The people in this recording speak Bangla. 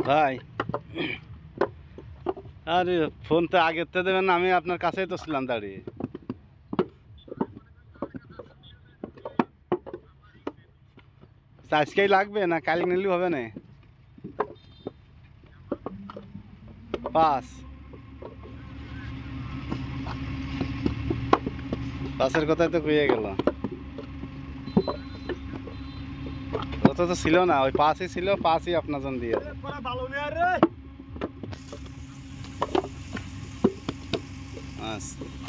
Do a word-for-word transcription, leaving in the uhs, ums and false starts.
ভাই আরে ফোন তো আগের তো দেবেন না, আমি আপনার কাছেই তো ছিলাম দাঁড়িয়ে। আজকেই লাগবে না কাল নিলে হবে না? পাঁচ পাঁচের কথাই তো কইয়ে গেল। ও তো ছিল না, ওই পাঁচই ছিল, পাঁচই আপনার জন্য দিয়ে আচ্ছা।